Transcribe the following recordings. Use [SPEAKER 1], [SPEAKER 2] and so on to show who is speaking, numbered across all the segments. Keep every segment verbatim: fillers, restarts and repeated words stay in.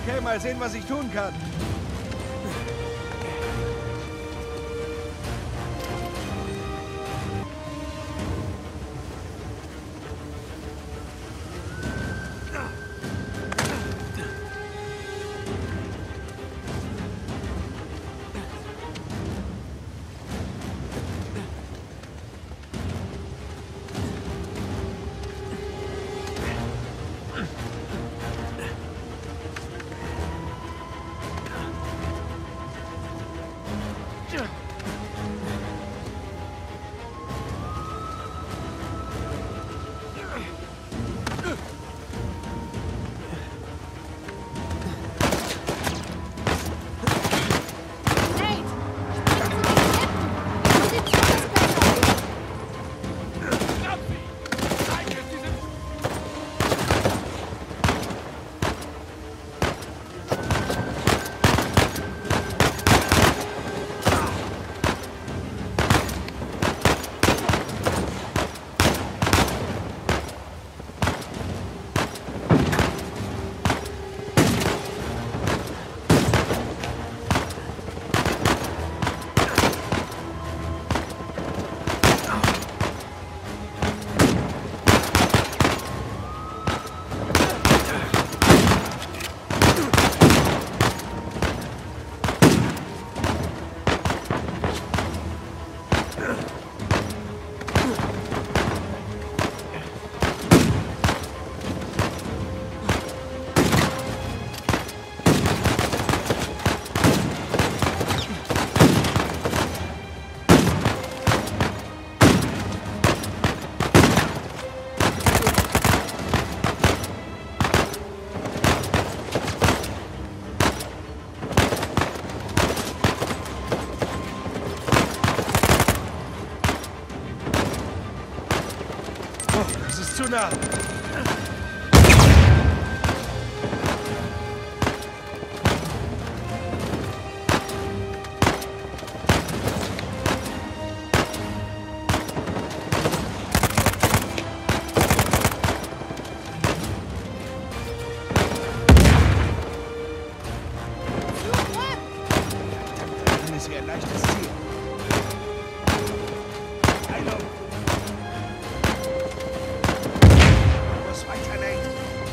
[SPEAKER 1] Okay, mal sehen, was ich tun kann. Zu nah. Das ist ja ein leichtes Ziel. Hallo. Weiter, Nate.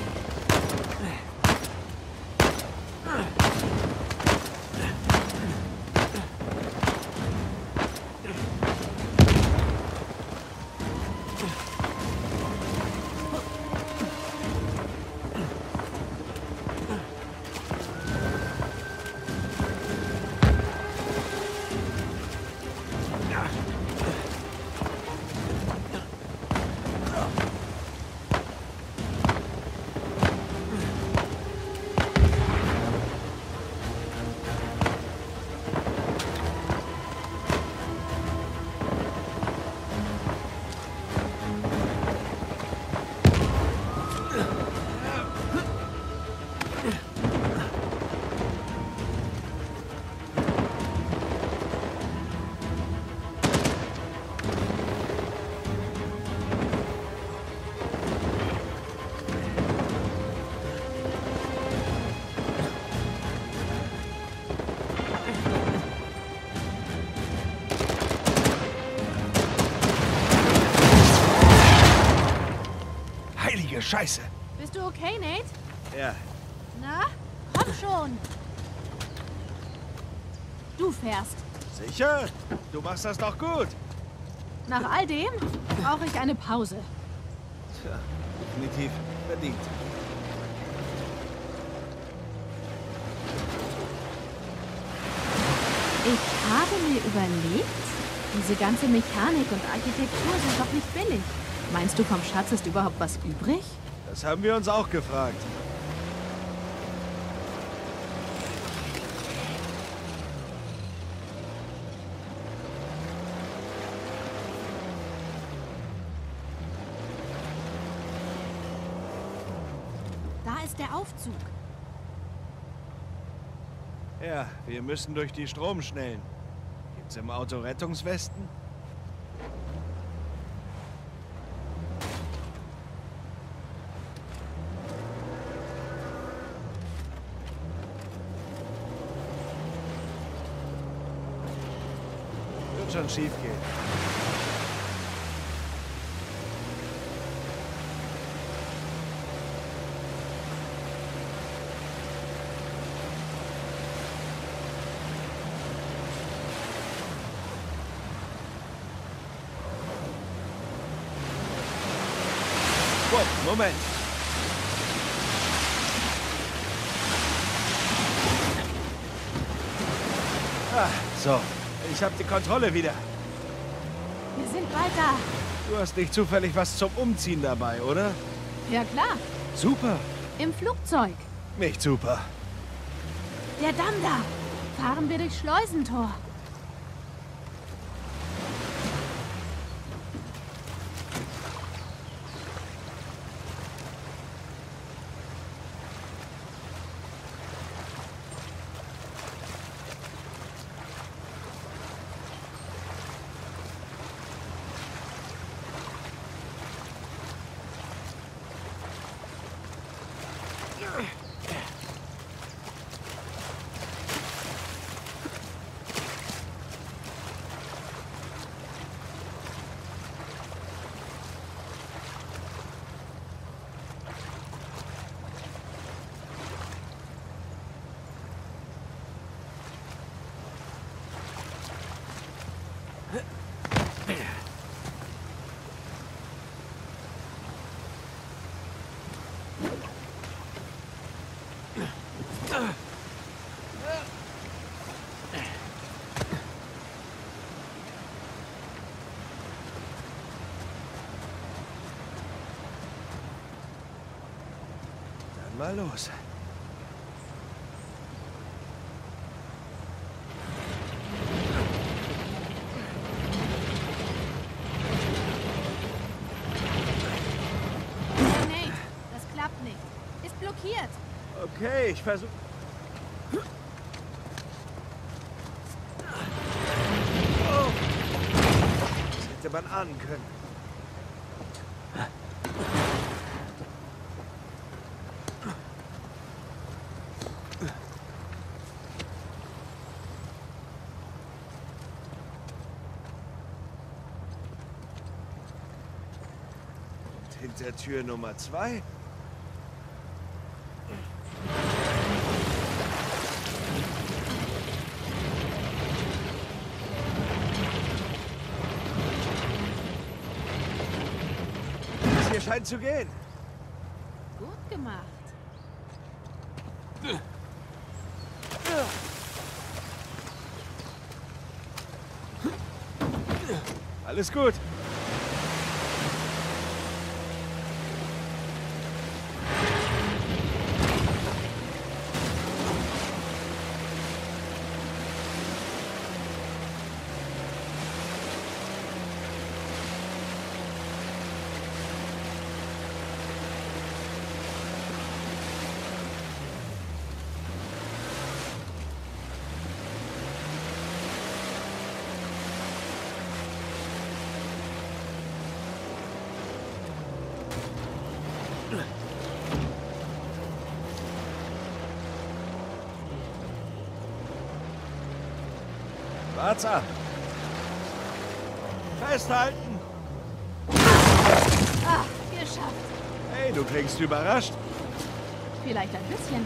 [SPEAKER 1] Scheiße.
[SPEAKER 2] Bist du okay, Nate?
[SPEAKER 1] Ja.
[SPEAKER 2] Na, komm schon. Du fährst.
[SPEAKER 1] Sicher? Du machst das doch gut.
[SPEAKER 2] Nach all dem brauche ich eine Pause.
[SPEAKER 1] Tja, definitiv verdient.
[SPEAKER 2] Ich habe mir überlegt, diese ganze Mechanik und Architektur sind doch nicht billig. Meinst du, vom Schatz ist überhaupt was übrig?
[SPEAKER 1] Das haben wir uns auch gefragt.
[SPEAKER 2] Da ist der Aufzug.
[SPEAKER 1] Ja, wir müssen durch die Stromschnellen. Gibt's im Auto Rettungswesten? wird schon schief gehen. Wow, Moment. Ah, so. Ich habe die Kontrolle wieder.
[SPEAKER 2] Wir sind bald da.
[SPEAKER 1] Du hast nicht zufällig was zum Umziehen dabei, oder?
[SPEAKER 2] Ja klar,
[SPEAKER 1] Super.
[SPEAKER 2] im Flugzeug.
[SPEAKER 1] Nicht super.
[SPEAKER 2] Der Damm da. Fahren wir durchs Schleusentor.
[SPEAKER 1] Dann mal los.
[SPEAKER 2] Nee, das klappt nicht. Ist blockiert.
[SPEAKER 1] Okay, ich versuche... Oh. Das hätte man ahnen können. Hinter Tür Nummer zwei. Das hier scheint zu gehen.
[SPEAKER 2] Gut gemacht.
[SPEAKER 1] Alles gut. Wart's ab. Festhalten.
[SPEAKER 2] Ah, geschafft.
[SPEAKER 1] Hey, du klingst überrascht.
[SPEAKER 2] Vielleicht ein bisschen.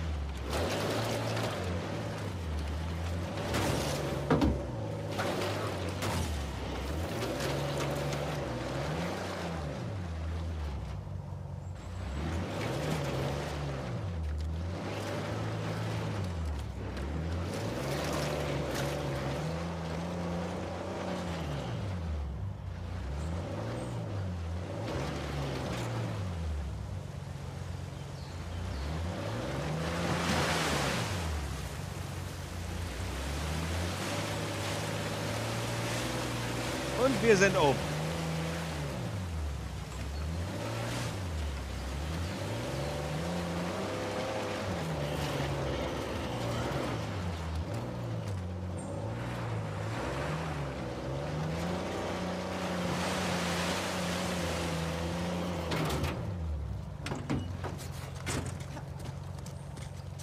[SPEAKER 1] Und wir sind oben.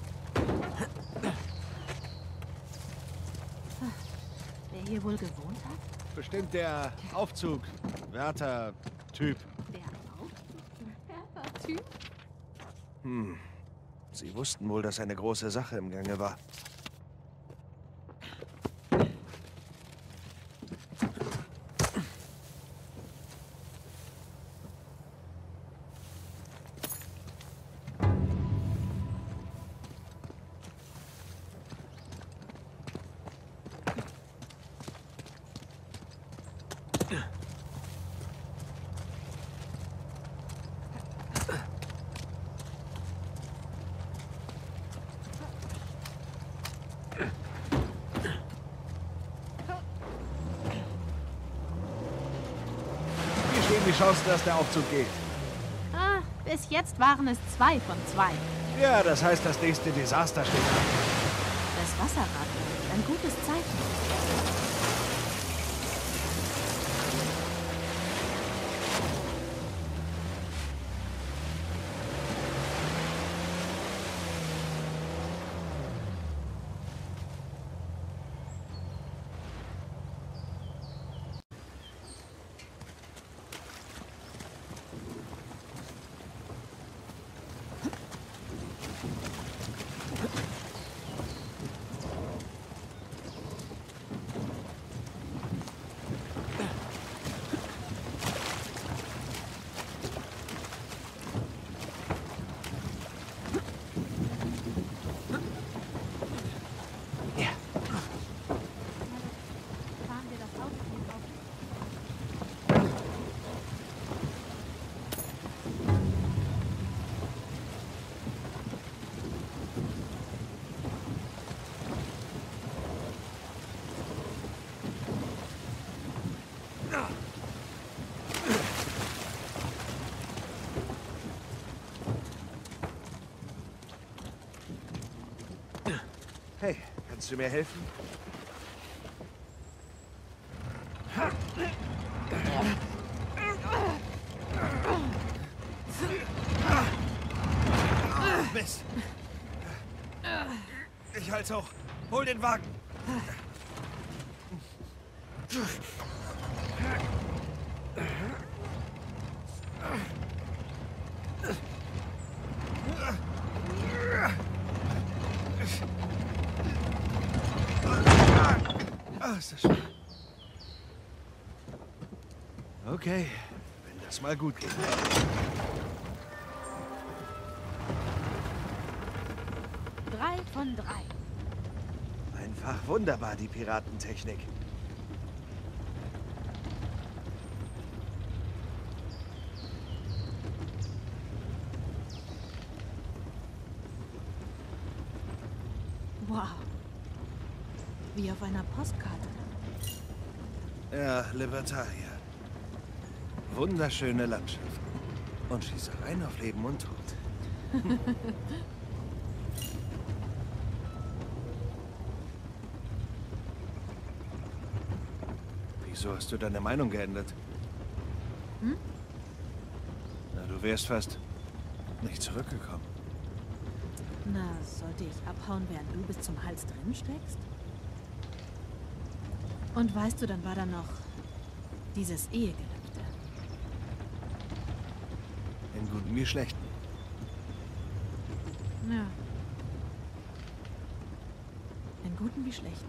[SPEAKER 2] Wer hier wohl gewohnt hat?
[SPEAKER 1] Bestimmt der Aufzug. Wärter-Typ.
[SPEAKER 2] Der Aufzug-Typ?
[SPEAKER 1] Hm. Sie wussten wohl, dass eine große Sache im Gange war. Wie schaust du, dass der Aufzug geht?
[SPEAKER 2] Ah, bis jetzt waren es zwei von zwei.
[SPEAKER 1] Ja, das heißt, das nächste Desaster steht an.
[SPEAKER 2] Das Wasserrad ist ein gutes Zeichen.
[SPEAKER 1] Hey, kannst du mir helfen? Mist. Ich halte hoch. Hol den Wagen. Ah, ist das schön. Okay, wenn das mal gut geht.
[SPEAKER 2] Drei von drei.
[SPEAKER 1] Einfach wunderbar, die Piratentechnik.
[SPEAKER 2] Wow. Wie auf einer Postkarte.
[SPEAKER 1] Ja, Libertalia. Wunderschöne Landschaften. Und Schießereien auf Leben und Tod. Wieso hast du deine Meinung geändert?
[SPEAKER 2] Hm?
[SPEAKER 1] Na, du wärst fast nicht zurückgekommen.
[SPEAKER 2] Na, sollte ich abhauen, während du bis zum Hals drin steckst? Und weißt du, dann war da noch dieses Ehegelübde.
[SPEAKER 1] In guten wie schlechten.
[SPEAKER 2] Ja. In guten wie schlechten.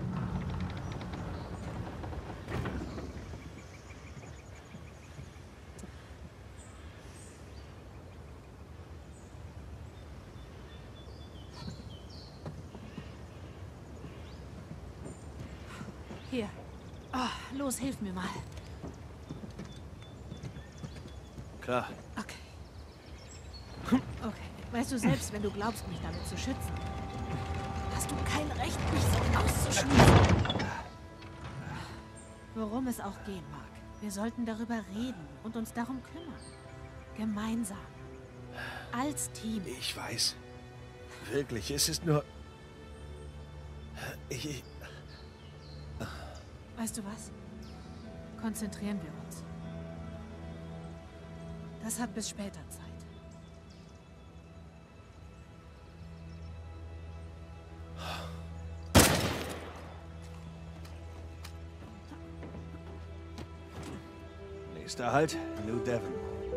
[SPEAKER 2] Hier. Oh, los, hilf mir mal.
[SPEAKER 1] Klar.
[SPEAKER 2] Okay. Okay. Weißt du, selbst wenn du glaubst, mich damit zu schützen, hast du kein Recht, mich so auszuschließen. Worum es auch gehen mag, wir sollten darüber reden und uns darum kümmern. Gemeinsam. Als Team.
[SPEAKER 1] Ich weiß. Wirklich, es ist nur... Ich... ich
[SPEAKER 2] Weißt du was? Konzentrieren wir uns. Das hat bis später Zeit.
[SPEAKER 1] Nächster Halt, New Devon.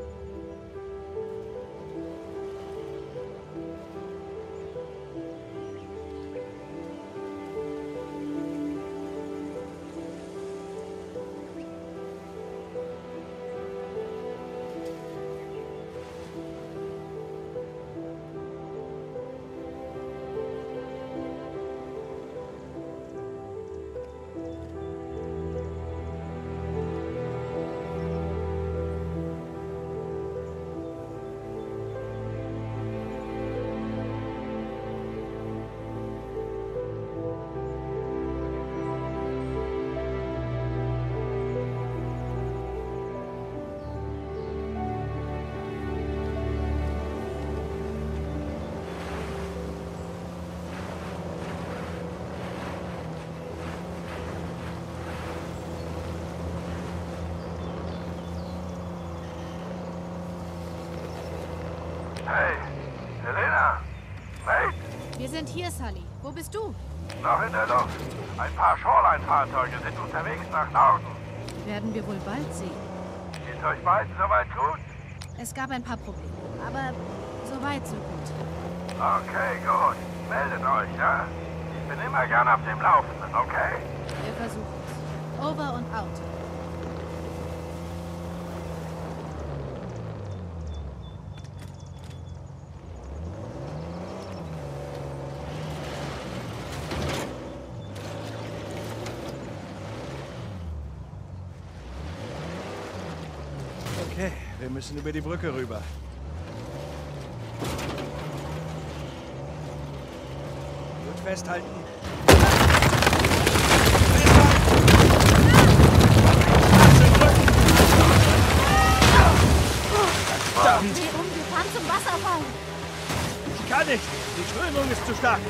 [SPEAKER 3] Hey, Helena! Nate!
[SPEAKER 2] Wir sind hier, Sully. Wo bist du?
[SPEAKER 3] Noch in der Luft. Ein paar Shoreline-Fahrzeuge sind unterwegs nach Norden.
[SPEAKER 2] Werden wir wohl bald sehen.
[SPEAKER 3] Geht's euch beiden soweit gut?
[SPEAKER 2] Es gab ein paar Probleme, aber so weit, so gut.
[SPEAKER 3] Okay, gut. Meldet euch, ja? Ich bin immer gern auf dem Laufenden, okay?
[SPEAKER 2] Wir versuchen es. Over und out.
[SPEAKER 1] Okay, wir müssen über die Brücke rüber. Gut festhalten. Verdammt!
[SPEAKER 2] Dreh um, wir fahren zum Wasserfall.
[SPEAKER 1] Ich kann nicht! Die Strömung ist zu stark!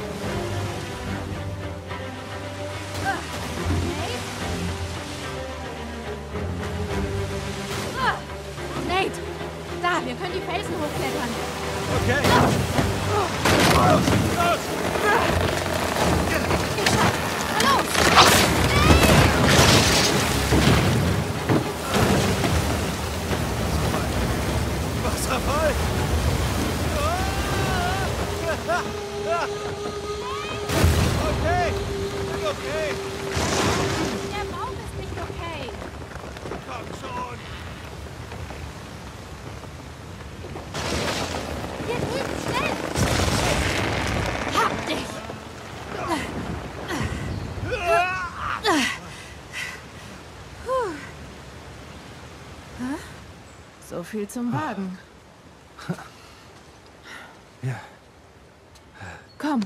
[SPEAKER 2] Nate! Da, wir können die Felsen hochklettern.
[SPEAKER 1] Okay! Los! Los!
[SPEAKER 2] Geschafft! Na los!
[SPEAKER 1] Wasserfall! Okay! Okay!
[SPEAKER 2] Der Baum ist nicht okay.
[SPEAKER 1] Komm schon!
[SPEAKER 2] Hier drüben, schnell! Hab dich! Puh. Hä? So viel zum Wagen.
[SPEAKER 1] Ja,
[SPEAKER 2] Komm,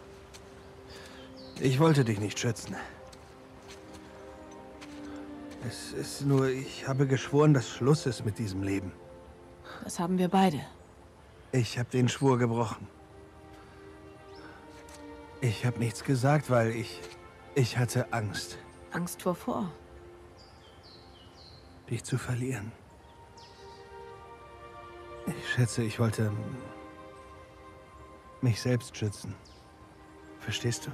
[SPEAKER 1] ich wollte dich nicht schützen. Es ist nur, ich habe geschworen, dass Schluss ist mit diesem Leben.
[SPEAKER 2] das haben wir beide.
[SPEAKER 1] Ich habe den Schwur gebrochen. Ich habe nichts gesagt, weil ich... Ich hatte Angst,
[SPEAKER 2] Angst wovor?
[SPEAKER 1] dich zu verlieren. Ich schätze, ich wollte... mich selbst schützen. Verstehst du?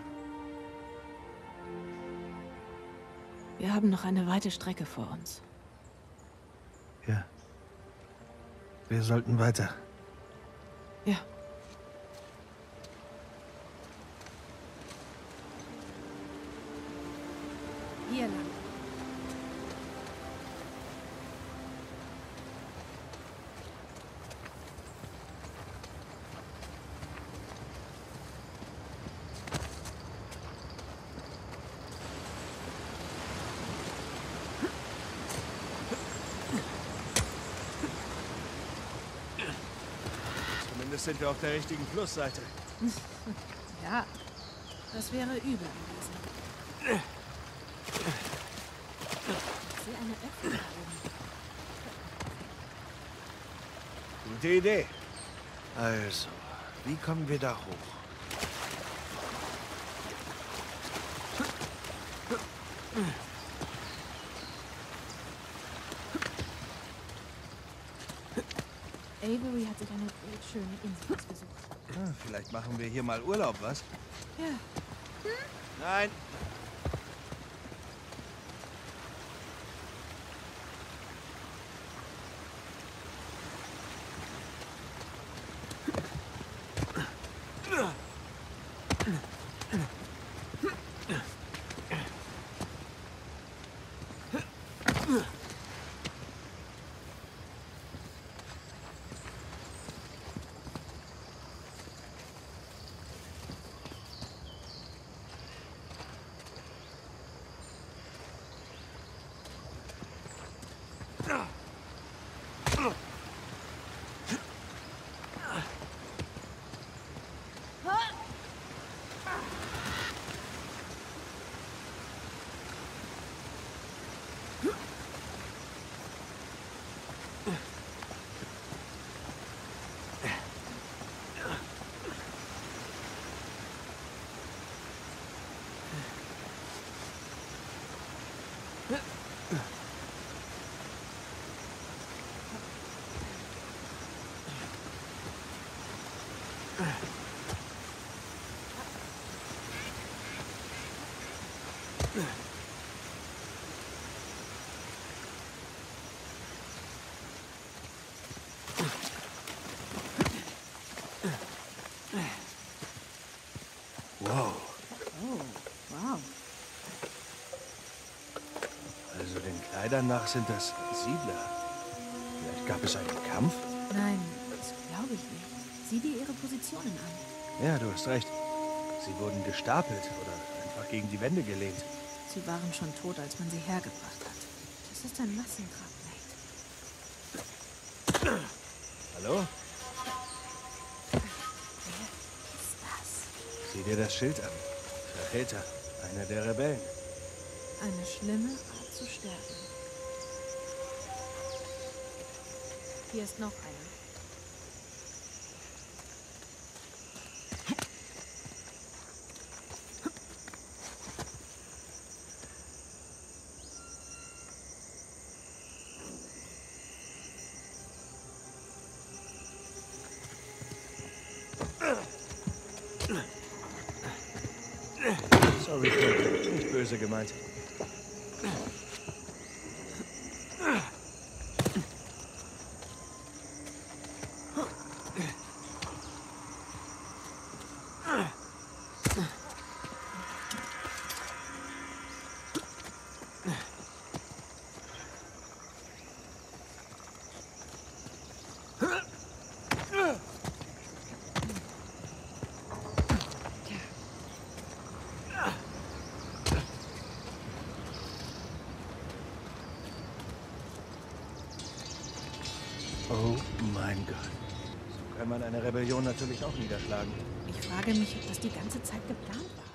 [SPEAKER 2] Wir haben noch eine weite Strecke vor uns.
[SPEAKER 1] Ja. Wir sollten weiter.
[SPEAKER 2] Ja. Hier lang.
[SPEAKER 1] Zumindest sind wir auf der richtigen Flussseite.
[SPEAKER 2] Ja, das wäre übel gewesen. Ich sehe eine Öffnung da oben.
[SPEAKER 1] Gute Idee. Also, wie kommen wir da hoch?
[SPEAKER 2] Avery hat sich eine schöne Insel ausgesucht.
[SPEAKER 1] Ah, vielleicht machen wir hier mal Urlaub, was?
[SPEAKER 2] Ja.
[SPEAKER 1] Nein. Wow.
[SPEAKER 2] Oh, wow.
[SPEAKER 1] Also den Kleidern nach sind das Siedler. Vielleicht gab es einen Kampf?
[SPEAKER 2] Nein, das glaube ich nicht. Sieh dir ihre Positionen an.
[SPEAKER 1] Ja, du hast recht. Sie wurden gestapelt oder einfach gegen die Wände gelehnt.
[SPEAKER 2] Sie waren schon tot, als man sie hergebracht hat. Das ist ein Massengrab, Nate.
[SPEAKER 1] Hallo?
[SPEAKER 2] Wer ist das?
[SPEAKER 1] Sieh dir das Schild an. Verräter, einer der Rebellen.
[SPEAKER 2] Eine schlimme Art zu sterben. Hier ist noch einer.
[SPEAKER 1] Sorry, Frank. Nicht böse gemeint. Oh mein Gott. So kann man eine Rebellion natürlich auch niederschlagen.
[SPEAKER 2] Ich frage mich, ob das die ganze Zeit geplant war.